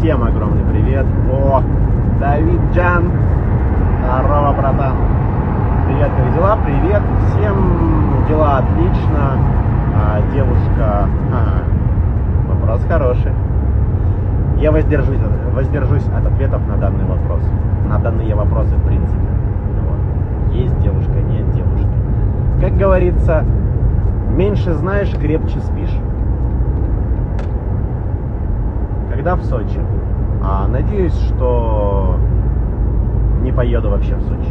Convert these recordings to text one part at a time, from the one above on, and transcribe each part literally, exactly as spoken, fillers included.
Всем огромный привет. О, Давид Джан. Здорово, братан. Привет, как дела? Привет. Всем дела отлично. А, девушка... А, вопрос хороший. Я воздержусь, воздержусь от ответов на данный вопрос. На данные вопросы, в принципе. Вот. Есть девушка, нет девушки. Как говорится, меньше знаешь, крепче спишь. Когда в Сочи? А, надеюсь, что не поеду вообще в Сочи.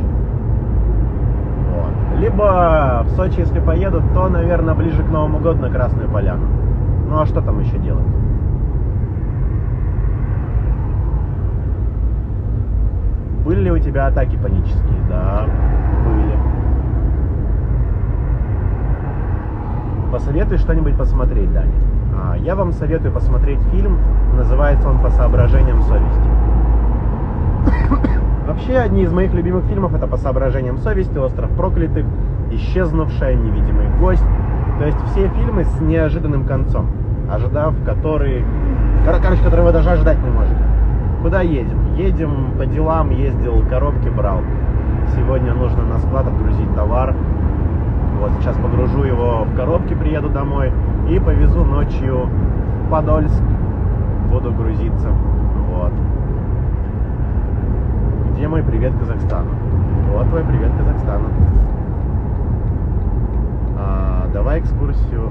Вот. Либо в Сочи, если поеду, то, наверное, ближе к Новому году на Красную Поляну. Ну а что там еще делать? Были ли у тебя атаки панические? Да, были. Посоветуй что-нибудь посмотреть, Даня. А, я вам советую посмотреть фильм, называется он «По соображениям совести». Вообще, одни из моих любимых фильмов — это «По соображениям совести», «Остров проклятых», «Исчезнувшая», «Невидимый гость». То есть все фильмы с неожиданным концом, ожидав который... Короче, который вы даже ожидать не можете. Куда едем? Едем по делам, ездил, коробки брал. Сегодня нужно на склад отгрузить товар. Вот сейчас погружу его в коробки, приеду домой и повезу ночью в Подольск. Буду грузиться. Вот. Где мой привет Казахстану? Вот твой привет Казахстану. А, давай экскурсию.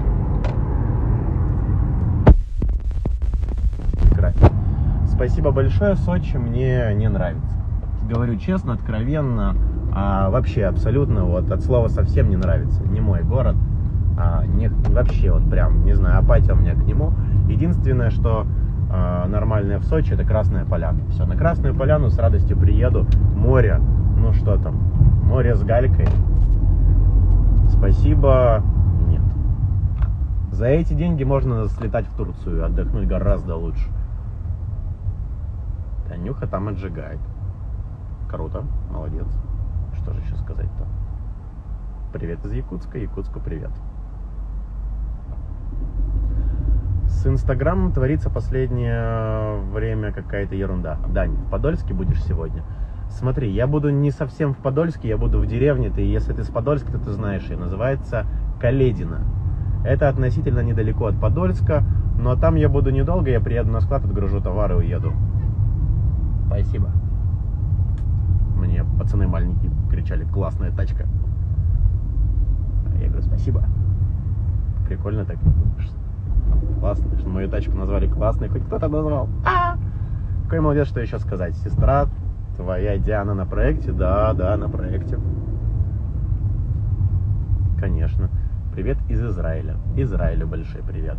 Спасибо большое, Сочи мне не нравится. Говорю честно, откровенно, а вообще абсолютно, вот от слова совсем не нравится. Не мой город, а не, вообще вот прям, не знаю, апатия у меня к нему. Единственное, что а, нормальное в Сочи, это Красная Поляна. Все, на Красную Поляну с радостью приеду. Море, ну что там, море с галькой. Спасибо, нет. За эти деньги можно слетать в Турцию и отдохнуть гораздо лучше. Танюха там отжигает. Круто, молодец. Что же еще сказать-то? Привет из Якутска, Якутску привет. С Инстаграмом творится последнее время какая-то ерунда. Дань, в Подольске будешь сегодня? Смотри, я буду не совсем в Подольске, я буду в деревне. Ты, если ты с Подольска, то ты знаешь, ее называется Каледино. Это относительно недалеко от Подольска, но там я буду недолго, я приеду на склад, отгружу товар и уеду. Спасибо. Мне пацаны маленькие кричали: классная тачка. Я говорю: спасибо. Прикольно так. Классно, что мою тачку назвали классной, хоть кто-то назвал. А-а-а! Какой молодец, что еще сказать. Сестра твоя Диана на проекте? Да, да, на проекте. Конечно. Привет из Израиля. Израилю большой привет.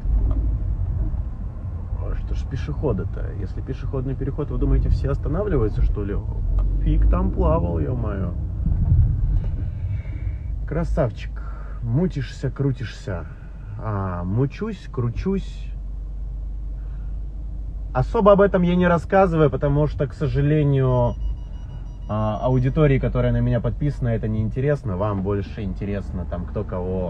Что ж пешеходы-то? Если пешеходный переход, вы думаете, все останавливаются, что ли? Фиг там плавал, ё-моё. Красавчик. Мутишься, крутишься. А, мучусь, кручусь. Особо об этом я не рассказываю, потому что, к сожалению, аудитории, которая на меня подписана, это не интересно. Вам больше интересно, там, кто кого...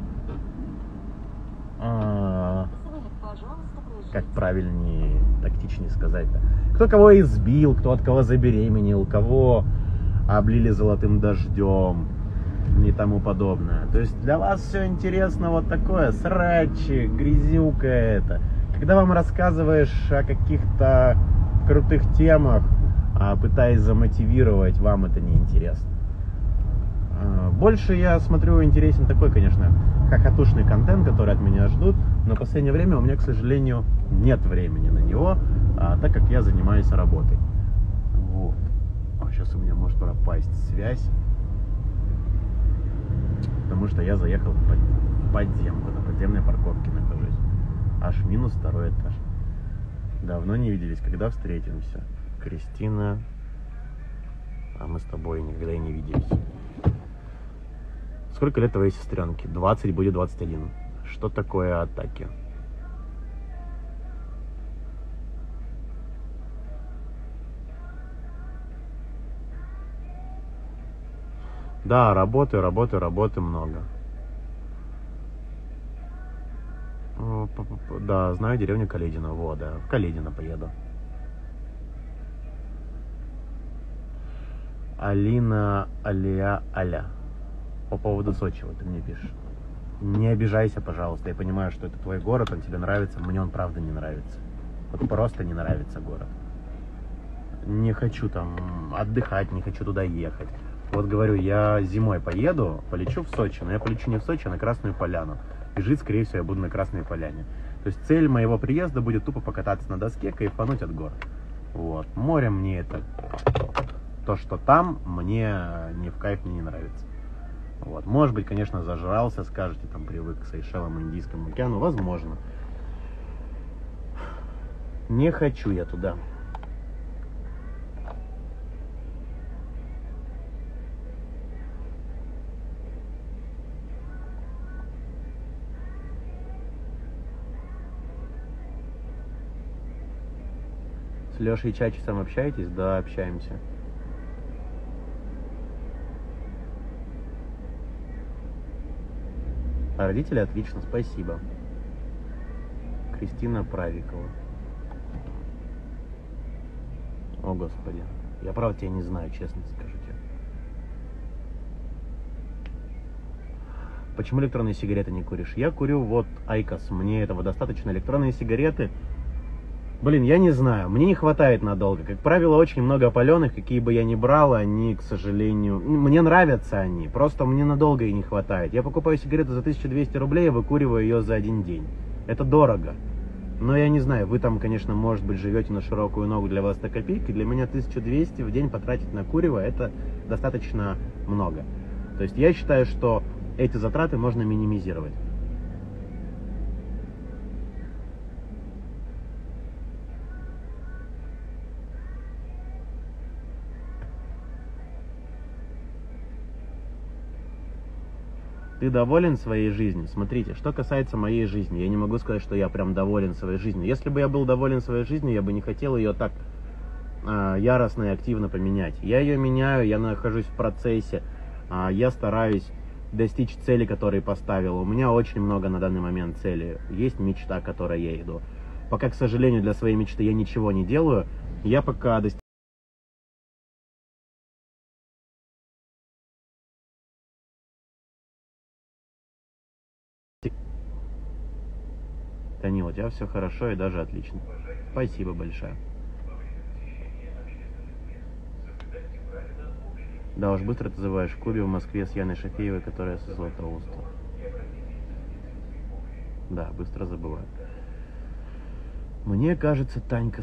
А... Как правильнее, тактичнее сказать-то. Кто кого избил, кто от кого забеременел, кого облили золотым дождем и тому подобное. То есть для вас все интересно вот такое, срачи, грязюка это. Когда вам рассказываешь о каких-то крутых темах, пытаясь замотивировать, вам это не интересно. Больше я смотрю интересен такой, конечно, хохотушный контент, который от меня ждут, но в последнее время у меня, к сожалению, нет времени на него, а, так как я занимаюсь работой. Вот. А сейчас у меня может пропасть связь, потому что я заехал в подземку, на подземной парковке нахожусь. Аж минус второй этаж. Давно не виделись, когда встретимся? Кристина, а мы с тобой никогда и не виделись. Сколько лет твоей сестренке? двадцать, будет двадцать один. Что такое атаки? Да, работы, работы, работы много. Да, знаю деревню Каледино. Вот, да, в Каледино поеду. Алина Алия Аля. По поводу Сочи, вот ты мне пишешь. Не обижайся, пожалуйста. Я понимаю, что это твой город, он тебе нравится. Мне он правда не нравится. Вот просто не нравится город. Не хочу там отдыхать, не хочу туда ехать. Вот говорю, я зимой поеду, полечу в Сочи, но я полечу не в Сочи, а на Красную Поляну. И жить, скорее всего, я буду на Красной Поляне. То есть цель моего приезда будет тупо покататься на доске, кайфануть от гор. Вот. Море мне это... То, что там, мне ни в кайф, мне не нравится. Вот. Может быть, конечно, зажрался, скажете, там, привык к Сейшелам, Индийскому океану. Возможно. Не хочу я туда. С Лешей Чачесом общаетесь? Да, общаемся. А родители отлично, спасибо. Кристина Правикова. О, Господи. Я правда тебя не знаю, честно скажу тебе. Почему электронные сигареты не куришь? Я курю вот Айкос. Мне этого достаточно. Электронные сигареты... Блин, я не знаю. Мне не хватает надолго. Как правило, очень много опаленных, какие бы я ни брал, они, к сожалению... Мне нравятся они, просто мне надолго и не хватает. Я покупаю сигарету за тысячу двести рублей, и выкуриваю ее за один день. Это дорого. Но я не знаю, вы там, конечно, может быть, живете на широкую ногу, для вас это копейки. Для меня тысячу двести в день потратить на курево, это достаточно много. То есть я считаю, что эти затраты можно минимизировать. Ты доволен своей жизнью? Смотрите, что касается моей жизни, я не могу сказать, что я прям доволен своей жизнью. Если бы я был доволен своей жизнью, я бы не хотел ее так э, яростно и активно поменять. Я ее меняю, я нахожусь в процессе, э, я стараюсь достичь цели, которые поставил. У меня очень много на данный момент целей. Есть мечта, к которой я иду. Пока, к сожалению, для своей мечты я ничего не делаю, я пока достиг... Танил, у тебя все хорошо и даже отлично. Спасибо большое. Да уж, быстро ты забываешь. В клубе в Москве с Яной Шафеевой, которая со Златоуста. Да, быстро забываю. Мне кажется, Танька...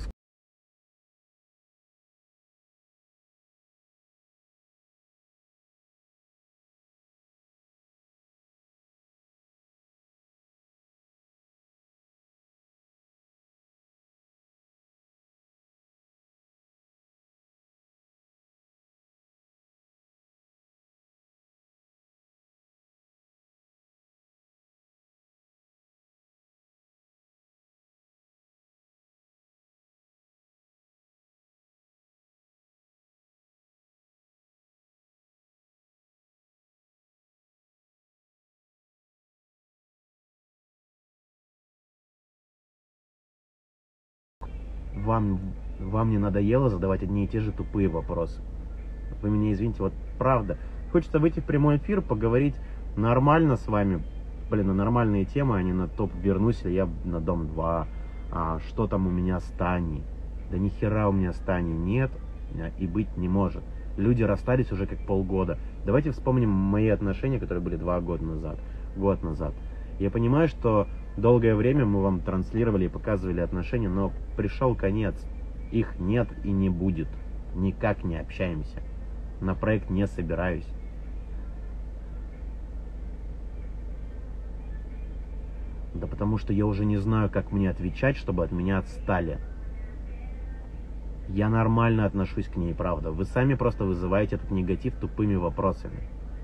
Вам, вам не надоело задавать одни и те же тупые вопросы? Вы меня извините, вот правда. Хочется выйти в прямой эфир, поговорить нормально с вами. Блин, на нормальные темы, а не на топ вернусь ли я на Дом два. А, что там у меня с Таней? Да ни хера у меня с Таней нет и быть не может. Люди расстались уже как полгода. Давайте вспомним мои отношения, которые были два года назад, год назад. Я понимаю, что долгое время мы вам транслировали и показывали отношения, но пришел конец. Их нет и не будет. Никак не общаемся. На проект не собираюсь. Да потому что я уже не знаю, как мне отвечать, чтобы от меня отстали. Я нормально отношусь к ней, правда. Вы сами просто вызываете этот негатив тупыми вопросами.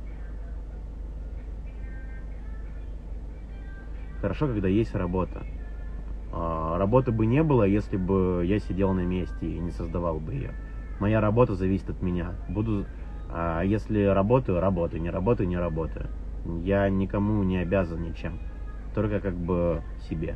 Хорошо, когда есть работа. А, работы бы не было, если бы я сидел на месте и не создавал бы ее. Моя работа зависит от меня. Буду, а если работаю, работаю, не работаю, не работаю. Я никому не обязан ничем, только как бы себе.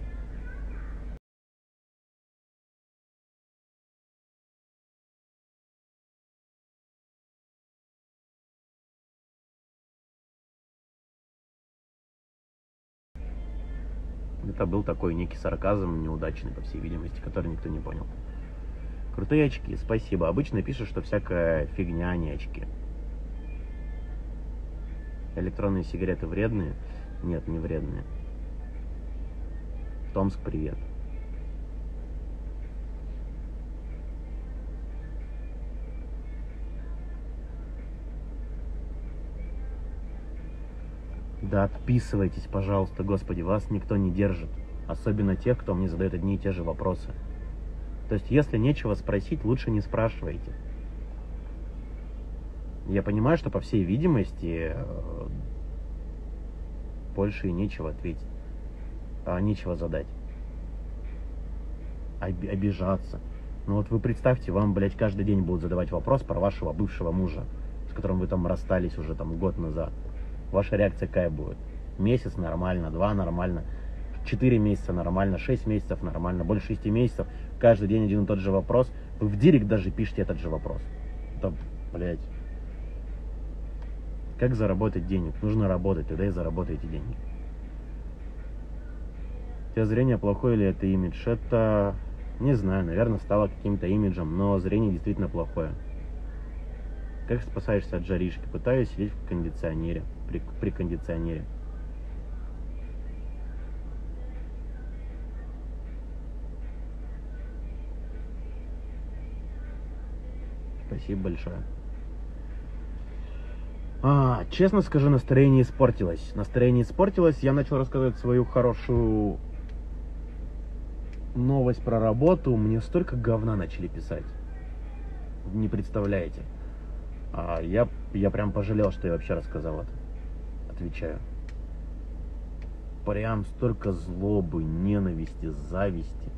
это был такой некий сарказм неудачный, по всей видимости, который никто не понял. Крутые очки, спасибо. Обычно пишут, что всякая фигня, а не очки. Электронные сигареты вредные? Нет, не вредные. Томск, привет. Да отписывайтесь, пожалуйста, господи, вас никто не держит. Особенно тех, кто мне задает одни и те же вопросы. То есть, если нечего спросить, лучше не спрашивайте. Я понимаю, что, по всей видимости, больше и нечего ответить. А нечего задать. Об- обижаться. Ну вот вы представьте, вам, блядь, каждый день будут задавать вопрос про вашего бывшего мужа, с которым вы там расстались уже там год назад. Ваша реакция какая будет? Месяц нормально, два нормально, четыре месяца нормально, шесть месяцев нормально, больше шести месяцев, каждый день один и тот же вопрос. Вы в директ даже пишете этот же вопрос. Это, блядь. Как заработать денег? Нужно работать, тогда и заработаете деньги. У тебя зрение плохое или это имидж? Это, не знаю, наверное, стало каким-то имиджем, но зрение действительно плохое. Как спасаешься от жаришки? Пытаюсь сидеть в кондиционере, при, при кондиционере. Спасибо большое. А, честно скажу, настроение испортилось. Настроение испортилось. Я начал рассказывать свою хорошую новость про работу. Мне столько говна начали писать. Не представляете. А я, я прям пожалел, что я вообще рассказал это. Отвечаю. Прям столько злобы, ненависти, зависти.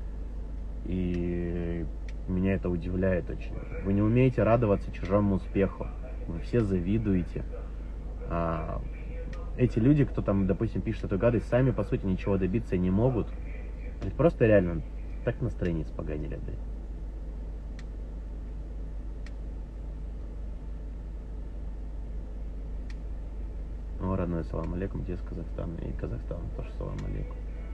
И меня это удивляет очень. Вы не умеете радоваться чужому успеху. Вы все завидуете. А эти люди, кто там, допустим, пишет эту гадость, сами, по сути, ничего добиться не могут. Ведь просто реально так настроение испоганили, блядь. О, родной, салам алейкум, тебе из Казахстана. И Казахстан тоже салам алейкум.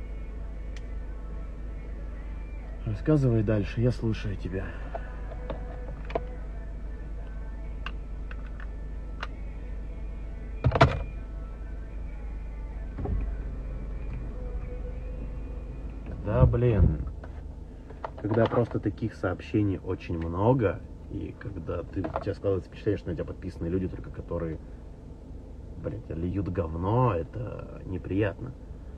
Рассказывай дальше, я слушаю тебя. Да, блин. Когда просто таких сообщений очень много, и когда ты, у тебя складывается впечатление, что на тебя подписаны люди, только которые, блядь, льют говно, это неприятно.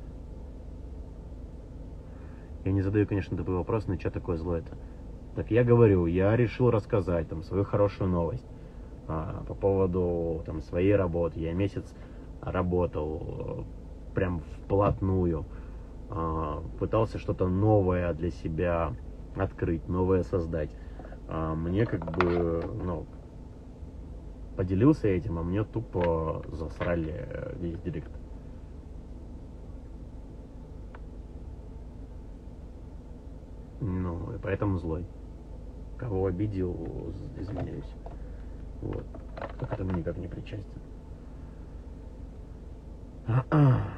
Я не задаю, конечно, такой вопрос, но что такое зло это? Так я говорю, я решил рассказать там свою хорошую новость а, по поводу там своей работы. Я месяц работал прям вплотную, а, пытался что-то новое для себя открыть, новое создать. А мне как бы, ну, поделился этим, а мне тупо засрали весь директ. Ну, и поэтому злой. Кого обидел, извиняюсь. Вот. Кто к этому никак не причастен.